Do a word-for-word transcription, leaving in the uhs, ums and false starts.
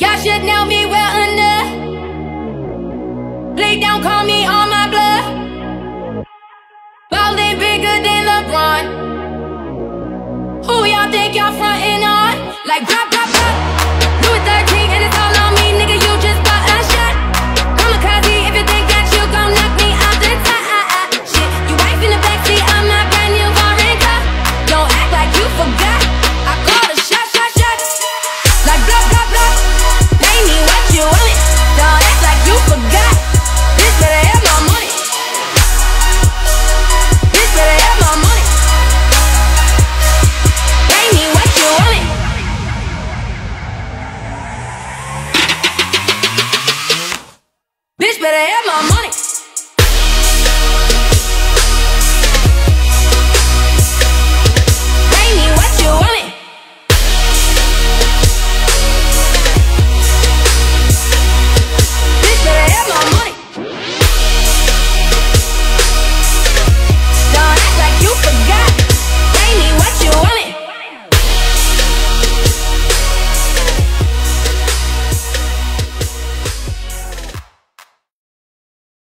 Y'all should know me well enough. Lay down, call me on my bluff. Ballin' bigger than LeBron. Who y'all think y'all frontin' on? Like pop, pop, pop. Louis thirteen and it's all on me, nigga. You just bought a shot. Kamikaze if you think that you gon' knock me out the top. Shit, you wife in the backseat of my brand new foreign car. Don't act like you forgot. I called a shot, shot, shot. Like blah, blah, blah. Pay me what you want it. Don't act like you forgot. Bitch better have my money. Bitch better have my money. Pay me what you want it. Bitch better have my money.